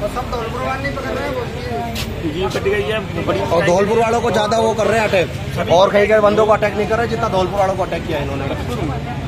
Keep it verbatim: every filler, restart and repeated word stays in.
सब धौलपुर वाले नहीं पकड़ रहे हैं, ये कट गई है बड़ी। और धौलपुर वालों को ज्यादा वो कर रहे हैं अटैक, और कहीं के बंदों को अटैक नहीं कर रहे जितना धौलपुर वालों को अटैक किया इन्होंने।